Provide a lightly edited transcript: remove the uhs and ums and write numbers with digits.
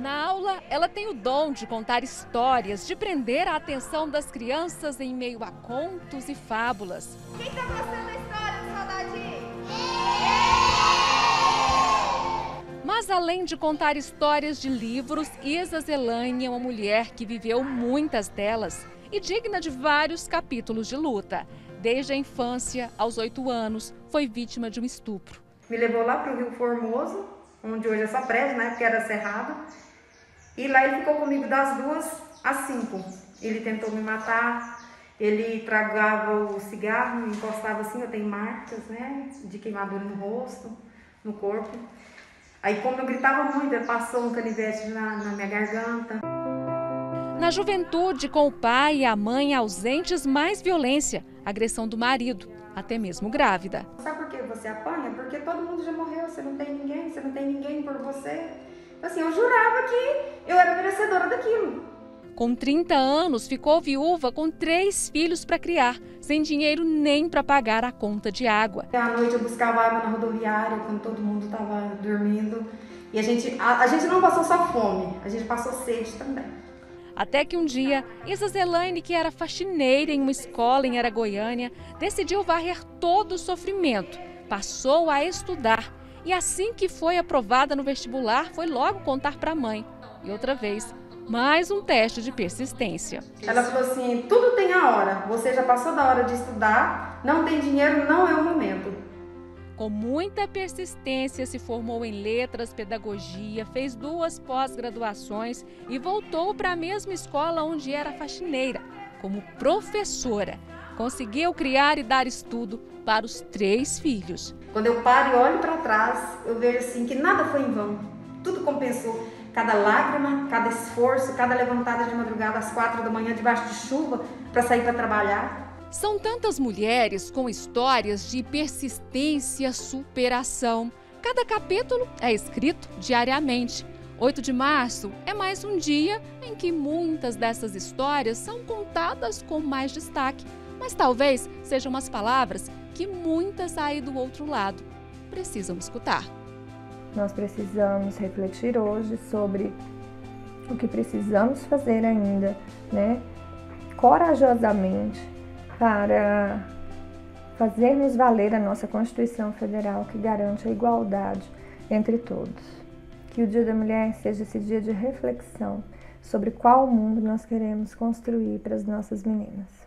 Na aula, ela tem o dom de contar histórias, de prender a atenção das crianças em meio a contos e fábulas. Quem está gostando da história do Soldadinho? Mas além de contar histórias de livros, Isa Zelaine é uma mulher que viveu muitas delas e digna de vários capítulos de luta. Desde a infância, aos 8 anos, foi vítima de um estupro. Me levou lá para o Rio Formoso, onde hoje é só prédio, né, porque era cerrado. E lá ele ficou comigo das 2 às 5. Ele tentou me matar, ele tragava o cigarro, me encostava assim, eu tenho marcas, né, de queimadura no rosto, no corpo. Aí como eu gritava muito, ele passou um canivete na minha garganta. Na juventude, com o pai e a mãe ausentes, mais violência, agressão do marido, até mesmo grávida. Sabe por que você apanha? Porque todo mundo já morreu, você não tem ninguém por você. Assim, eu jurava que eu era merecedora daquilo. Com 30 anos, ficou viúva com 3 filhos para criar, sem dinheiro nem para pagar a conta de água. À noite eu buscava água na rodoviária, quando todo mundo estava dormindo. E a gente não passou só fome, a gente passou sede também. Até que um dia, Isa Zelaine, que era faxineira em uma escola em Aragoiânia, decidiu varrer todo o sofrimento. Passou a estudar e assim que foi aprovada no vestibular, foi logo contar para a mãe. E outra vez, mais um teste de persistência. Ela falou assim, tudo tem a hora, você já passou da hora de estudar, não tem dinheiro, não é o momento. Com muita persistência, se formou em letras, pedagogia, fez 2 pós-graduações e voltou para a mesma escola onde era faxineira, como professora. Conseguiu criar e dar estudo para os 3 filhos. Quando eu paro e olho para trás, eu vejo assim que nada foi em vão, tudo compensou. Cada lágrima, cada esforço, cada levantada de madrugada às 4 da manhã debaixo de chuva para sair para trabalhar. São tantas mulheres com histórias de persistência, superação. Cada capítulo é escrito diariamente. 8 de março é mais um dia em que muitas dessas histórias são contadas com mais destaque. Mas talvez sejam as palavras que muitas aí do outro lado precisam escutar. Nós precisamos refletir hoje sobre o que precisamos fazer ainda, né? Corajosamente, para fazermos valer a nossa Constituição Federal, que garante a igualdade entre todos. Que o Dia da Mulher seja esse dia de reflexão sobre qual mundo nós queremos construir para as nossas meninas.